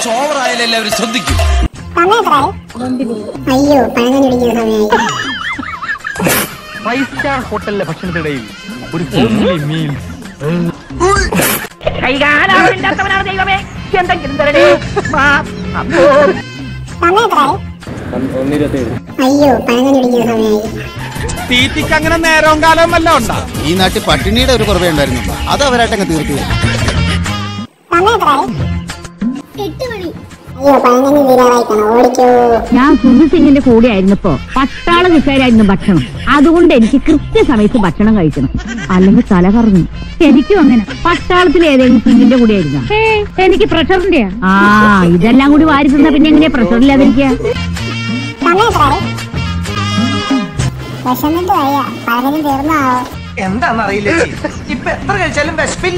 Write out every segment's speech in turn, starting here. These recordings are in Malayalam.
കുറച്ച് ഓവറായാലും എല്ലാവരും ശ്രദ്ധിക്കും. അയ്യോ പഴം കുടിക്കുന്ന സമയമായി. 5 സ്റ്റാർ ഹോട്ടലിലെ ഭക്ഷണത്തിനിടയിൽ ഒരു ഹോംലി മീൽ. ദൈവമേ എന്തെങ്കിലും തരണേ. അയ്യോ പഴം കുടിക്കുന്ന സമയമായി. തീറ്റിക്ക് അങ്ങനെ നേരവും കാലവും വല്ല ഉണ്ടാ? ഈ നാട്ടിൽ പട്ടിണിയുടെ ഒരു കുറവേ ഉണ്ടായിരുന്നുള്ളൂ, അത് അവരായിട്ടങ്ങ് തീർത്തു. ഞാൻ സുധി സിംഗിന്റെ കൂടെ ആയിരുന്നപ്പോ പട്ടാള നിസാരായിരുന്നു ഭക്ഷണം. അതുകൊണ്ട് എനിക്ക് കൃത്യസമയത്ത് ഭക്ഷണം കഴിക്കണം, അല്ലെങ്കിൽ തല കറങ്ങും. ശരിക്കും അങ്ങനെ. പട്ടാളത്തിൽ ഏതെങ്കിലും സിംഗിന്റെ കൂടെ ആയിരുന്ന എനിക്ക് പ്രഷറിന്റെ ഇതെല്ലാം കൂടി വാരി തിന്ന പിന്നെ എങ്ങനെയാ പ്രഷറില്ലാതിരിക്കുക? എന്താന്നറിയില്ല, ഇപ്പൊ എത്ര കഴിച്ചാലും വിശപ്പില്ല.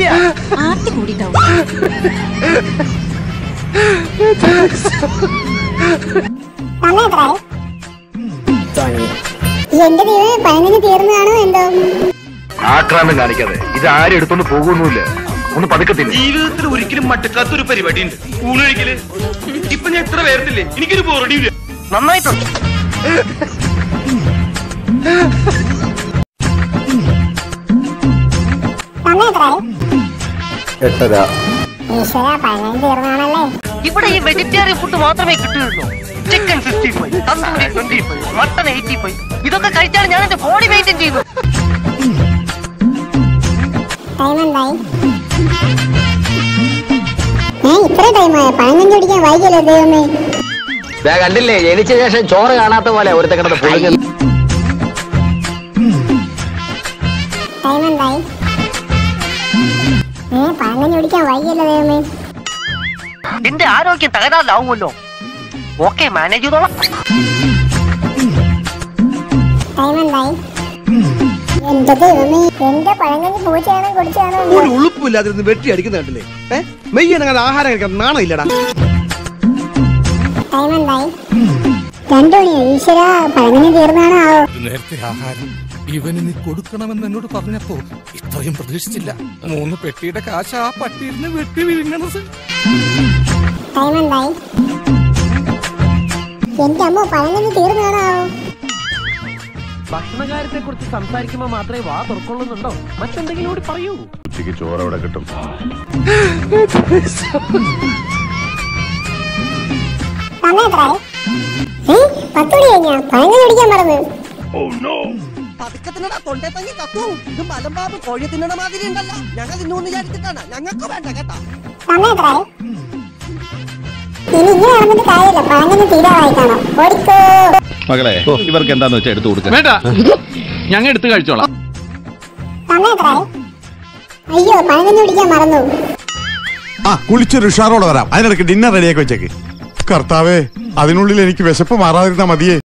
എന്റെ ദൈവം പഴങ്ങനെ തീർന്നാണോ എന്തോ? ആക്രാന്തം കാണിക്കാതെ ഇത് ആരും എടുത്തൊന്നും പോകുന്നില്ല. ഒന്ന് പതുക്കത്തില്ല. ജീവിതത്തിൽ ഒരിക്കലും മട്ടക്കാത്തൊരു പരിപാടി ഉണ്ട്, ഊണൊഴിക്കല്. ഇപ്പൊ ഞാൻ എത്ര പേർത്തില്ലേ, എനിക്കൊരു ബോറടിയില്ല. നന്നായിട്ടുണ്ട്. ഇവിടെ ഈ വെജിറ്റേറിയൻ ഫുഡ് മാത്രമേ കിട്ടുകയുള്ളൂ. Chicken 55, tandoori 25, mutton 85. ഇതൊക്കെ കഴിച്ചാൽ ഞാൻ എന്റെ ബോഡി മെയിൻറ്റെയിൻ ചെയ്യുന്നു. കണ്ടില്ലേ, ജനിച്ച ശേഷം ചോറ് കാണാത്ത പോലെ ഒരുത്തെ കിടന്ന് പൊളിഞ്ഞു. എന്റെ ആരോഗ്യം തകരാറിലാവുമല്ലോ. ഓക്കെ, മാനേജ് ചെയ്തോളാം. ഉളുപ്പില്ലാതിരുന്ന് വെട്ടി അടിക്കുന്ന കണ്ടില്ലേ? മെയ്യനങ്ങനെ ആഹാരം കഴിക്കാൻ നാണം ഇല്ലടാ. നേരത്തെ ആഹാരം ഇവന് നീ കൊടുക്കണമെന്ന് എന്നോട് പറഞ്ഞപ്പോ ഇത്രയും പ്രതീക്ഷിച്ചില്ല. 3 പെട്ടിയുടെ കാശ് ആ പട്ടിയിരുന്ന് വെട്ടി വീഴണത്. എന്റെ അമ്മ പഴങ്ങനെ തീർന്നാണോ? ഭക്ഷണകാര്യത്തെ കുറിച്ച് സംസാരിക്കുമ്പോ മാത്രമേ വാ തുറക്കൊള്ളുന്നുണ്ടോ? മറ്റെന്തെങ്കിലും കൂടി പറയൂ. ഉച്ചയ്ക്ക് ചോറ് അവിടെ കിട്ടും. 10 കഴിഞ്ഞാ പഴങ്ങനെ കുടിക്കാൻ പറഞ്ഞു. പതുക്കത്തിനടാ കൊണ്ടേ തങ്ങി തത്തു. ഇത് മലമ്പാമ്പ് കോഴി തിന്നണ മാതിരി ഉണ്ടല്ലോ. ഞങ്ങൾ തിന്നൂന്ന് വിചാരിച്ചിട്ടാണ്. ഞങ്ങൾക്ക് വേണ്ട കേട്ടാ. മകളെ, ഇവർക്ക് എന്താന്ന് വെച്ചാൽ എടുത്തു കൊടുക്കാം. വേണ്ട, ഞങ്ങൾ എടുത്ത് കഴിച്ചോളാം. അയ്യോ പഴങ്ങനെ കുടിക്കാൻ മറന്നു. കുളിച്ചൊരു ഉഷാറോടെ വരാം. അതിനിടയ്ക്ക് ഡിന്നർ റെഡിയാക്കി വെച്ചേക്ക്. കർത്താവേ, അതിനുള്ളിൽ എനിക്ക് വിശപ്പ് മാറാതിരുന്നാ മതിയേ.